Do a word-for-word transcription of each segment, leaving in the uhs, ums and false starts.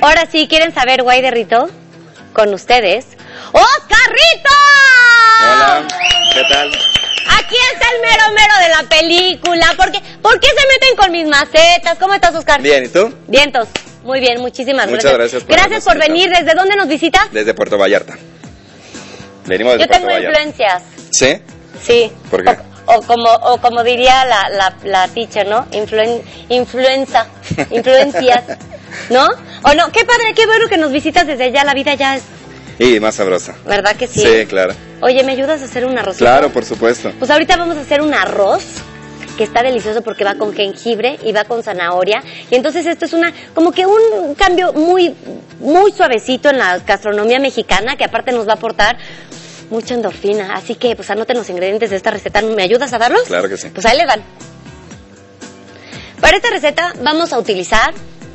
Ahora sí, ¿quieren saber Guay de Rito? Con ustedes, ¡Oscarrito! Hola, ¿qué tal? Aquí está el mero mero de la película. ¿Por qué, ¿Por qué se meten con mis macetas? ¿Cómo estás, Oscar? Bien, ¿y tú? Vientos. Muy bien, muchísimas Muchas gracias. gracias por Gracias por venir. ¿Desde dónde nos visitas? Desde Puerto Vallarta. Venimos desde Yo tengo Puerto Vallarta. influencias. ¿Sí? Sí. ¿Por qué? O, o como o como diría la, la, la teacher, ¿no? Influen, influenza. Influencias. ¿No? ¿O no? Qué padre, qué bueno que nos visitas desde allá. La vida ya es... Y más sabrosa. ¿Verdad que sí? Sí, claro. Oye, ¿me ayudas a hacer un arroz? Claro, por supuesto. Pues ahorita vamos a hacer un arroz que está delicioso porque va con jengibre y va con zanahoria. Y entonces esto es una como que un cambio muy muy suavecito en la gastronomía mexicana, que aparte nos va a aportar mucha endorfina. Así que pues anoten los ingredientes de esta receta. ¿Me ayudas a darlos? Claro que sí. Pues ahí les van. Para esta receta vamos a utilizar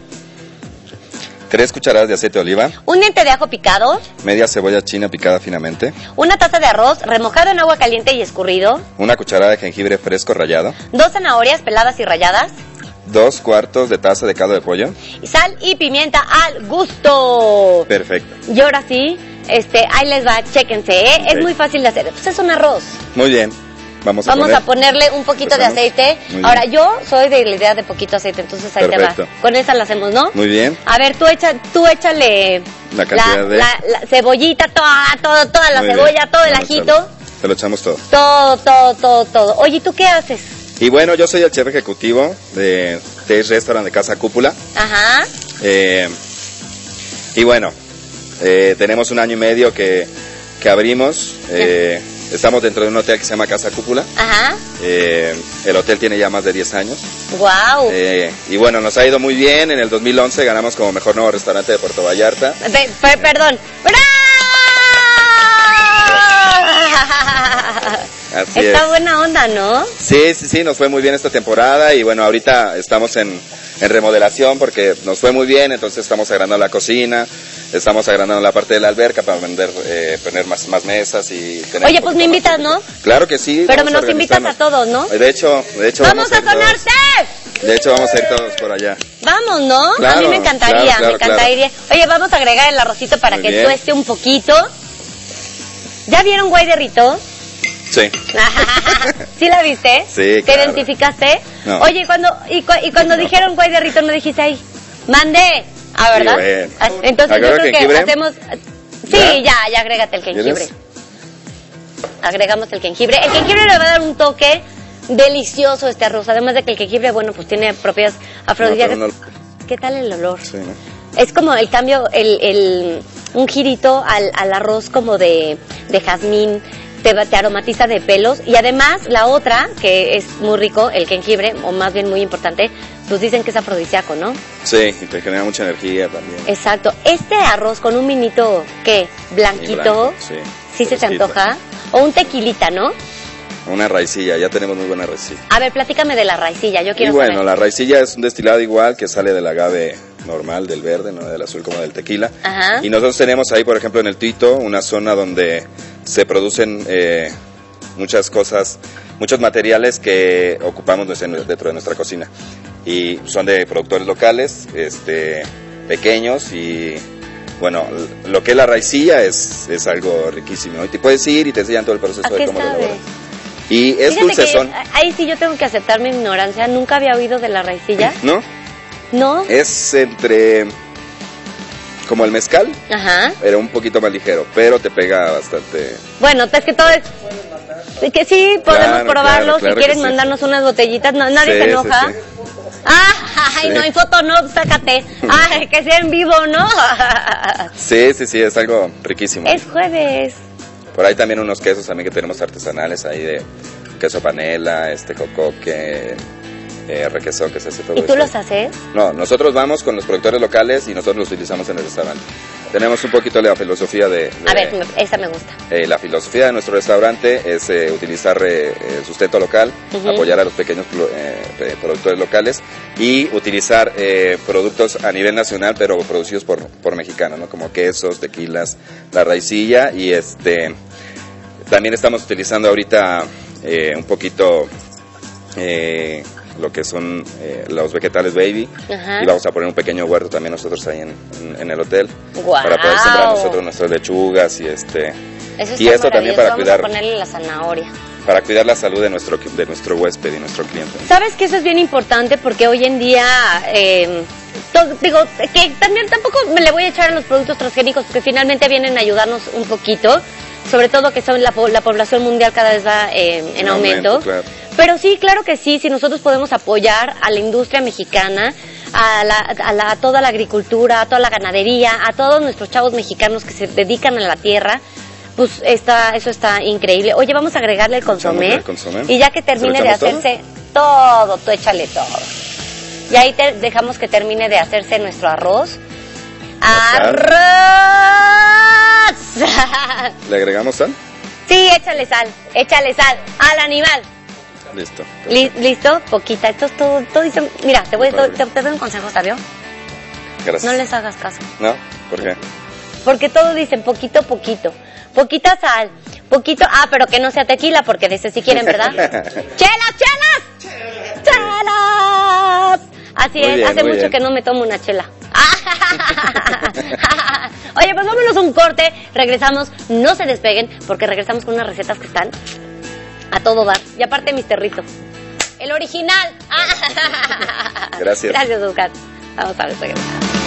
Tres cucharadas de aceite de oliva. un diente de ajo picado. Media cebolla china picada finamente. Una taza de arroz remojado en agua caliente y escurrido. Una cucharada de jengibre fresco rallado. Dos zanahorias peladas y ralladas. Dos cuartos de taza de caldo de pollo. Y sal y pimienta al gusto. Perfecto. Y ahora sí, este, ahí les va, chéquense, ¿eh? Okay. Es muy fácil de hacer. Pues es un arroz. Muy bien. Vamos a Vamos poner. a ponerle un poquito de Empezamos. aceite. Muy Ahora, bien. yo soy de la idea de poquito aceite, entonces ahí Perfecto. te va. Con esa la hacemos, ¿no? Muy bien. A ver, tú, echa, tú échale La cantidad de- la, la cebollita, toda, todo, toda la Muy cebolla, bien. todo el Vamos a ajito. echarlo. Se lo echamos todo. Todo, todo, todo, todo. Oye, ¿y tú qué haces? Y bueno, yo soy el chef ejecutivo de Taste Restaurant de Casa Cúpula. Ajá. Eh, y bueno, eh, tenemos un año y medio que, que abrimos. Eh, estamos dentro de un hotel que se llama Casa Cúpula. Ajá. Eh, el hotel tiene ya más de diez años. Wow. Eh, y bueno, nos ha ido muy bien. En el dos mil once ganamos como mejor nuevo restaurante de Puerto Vallarta. Pe- per- perdón. ¡Bravo! Así Está es. buena onda, ¿no? Sí, sí, sí, nos fue muy bien esta temporada y bueno, ahorita estamos en, en remodelación porque nos fue muy bien, entonces estamos agrandando la cocina, estamos agrandando la parte de la alberca para vender, eh, poner más, más mesas y tener... Oye, un pues poquito me más invitas, público. ¿no? Claro que sí. Pero vamos nos invitas a organizarnos. todos, ¿no? De hecho, de hecho ¡Vamos a ir todos- sonar Tef! De hecho vamos a ir todos por allá. Vamos, ¿no? Claro, a mí me encantaría, claro, claro, me encantaría. Oye, vamos a agregar el arrocito para Muy que bien. tueste un poquito. ¿Ya vieron Guay de Rito? Sí. ¿Sí la viste? Sí, ¿Te claro. identificaste? No. Oye, cuando, y, cu- y cuando No. dijeron Guay de Rito, no dijiste ahí, mandé. Ah, ¿verdad? Sí, bueno. Ah, entonces yo ¿Agrego creo que jengibre? hacemos... Sí, ¿Ya? ya, ya, agrégate el jengibre. ¿Quieres? Agregamos el jengibre. El jengibre le va a dar un toque delicioso a este arroz. Además de que el jengibre, bueno, pues tiene propiedades afrodisíacas. No, pero no- ¿Qué tal el olor? Sí, ¿no? Es como el cambio, el, el, un girito al, al arroz como de, de jazmín, te, te aromatiza de pelos. Y además la otra, que es muy rico, el jengibre, o más bien muy importante, pues dicen que es afrodisíaco, ¿no? Sí, y te genera mucha energía también. Exacto. Este arroz con un vinito, ¿qué? Blanquito, Y blanco, sí. ¿sí se te Fresquito. antoja? O un tequilita, ¿no? Una raicilla, ya tenemos muy buena raicilla. A ver, platícame de la raicilla, yo Y quiero bueno, saber. la raicilla es un destilado igual que sale del agave normal, del verde, no del azul como del tequila. Ajá. Y nosotros tenemos ahí, por ejemplo, en el Tito, una zona donde se producen eh, muchas cosas, muchos materiales que ocupamos dentro de nuestra cocina. Y son de productores locales, este, pequeños y... Bueno, lo que es la raicilla es, es algo riquísimo. Y te puedes ir y te enseñan todo el proceso ¿A de qué cómo lo sabe? elaboran. Y es Fíjate dulcezón, que ahí sí yo tengo que aceptar mi ignorancia. Nunca había oído de la raicilla. ¿no? ¿No? Es entre como el mezcal, Ajá. pero un poquito más ligero, pero te pega bastante. Bueno, es que todo es... Que sí, podemos Claro, probarlo. claro, claro si quieren que sí. mandarnos unas botellitas, no, nadie Sí, se sí, enoja. sí. Ah, ay, Sí. no hay foto, no, sácate. Ay, que sea en vivo, ¿no? Sí, sí, sí, es algo riquísimo. Es jueves. Por ahí también unos quesos también que tenemos artesanales ahí de queso panela, este cocoque, eh, requesón que se hace todo ¿Y tú eso. los haces? No, nosotros vamos con los productores locales y nosotros los utilizamos en el restaurante. Tenemos un poquito la filosofía de... de A ver, me- esa me gusta. Eh, la filosofía de nuestro restaurante es eh, utilizar eh, el sustento local, Ujú. apoyar a los pequeños plo- eh, eh, productores locales y utilizar eh, productos a nivel nacional, pero producidos por, por mexicanos, ¿no? Como quesos, tequilas, la raicilla y este también estamos utilizando ahorita eh, un poquito eh, lo que son eh, los vegetales baby. Ajá. Y vamos a poner un pequeño huerto también nosotros ahí en, en, en el hotel. Wow. Para poder sembrar nosotros nuestras lechugas y este... Eso está y esto también para vamos cuidar... a ponerle la zanahoria. Para cuidar la salud de nuestro, de nuestro huésped y nuestro cliente. ¿Sabes que eso es bien importante? Porque hoy en día... Eh, todo, digo, que también tampoco me le voy a echar a los productos transgénicos porque finalmente vienen a ayudarnos un poquito. Sobre todo que son la, la población mundial cada vez va eh, en, en aumento. aumento claro. Pero sí, claro que sí, si nosotros podemos apoyar a la industria mexicana, a, la, a, la, a toda la agricultura, a toda la ganadería, a todos nuestros chavos mexicanos que se dedican a la tierra, pues está, eso está increíble. Oye, vamos a agregarle el consomé, el consomé. Y ya que termine de hacerse todo? todo, tú échale todo. Y ahí te dejamos que termine de hacerse nuestro arroz. ¡Arroz! ¿Le agregamos sal? Sí, échale sal, échale sal al animal. Listo. Li ¿Listo? Poquita. Esto es todo, todo dice, mira, te, voy, te, te doy un consejo, ¿sabio? Gracias. No les hagas caso. ¿No? ¿Por qué? Porque todos dicen poquito, poquito. Poquita sal, poquito... Ah, pero que no sea tequila, porque de ese sí quieren, ¿verdad? ¡Chelas, chelas! ¡Chelas! Así muy es, bien, hace mucho bien. que no me tomo una chela. Oye, pues vámonos a un corte, regresamos, no se despeguen, porque regresamos con unas recetas que están a todo dar. Y aparte, mister Rito, el original. Gracias. Gracias, Oscar. Vamos a ver, regresamos.